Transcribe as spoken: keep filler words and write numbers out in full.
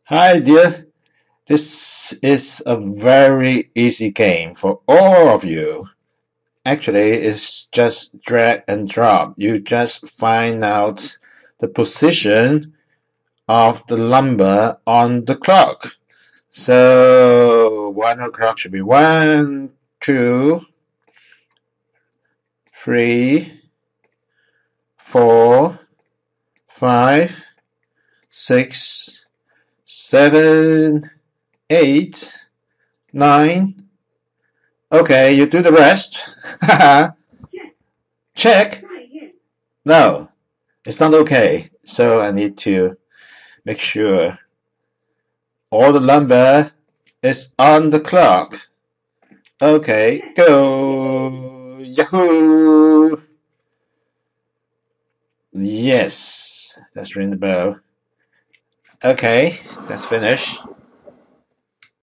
Hi dear, this is a very easy game for all of you. Actually, it's just drag and drop. You just find out the position of the number on the clock. So one o'clock should be one, two, three, four, five, six, seven, eight, nine. Okay, you do the rest. Check. No, it's not okay. So I need to make sure all the number is on the clock. Okay, go. Yahoo! Yes, let's ring the bell. Okay, that's finished.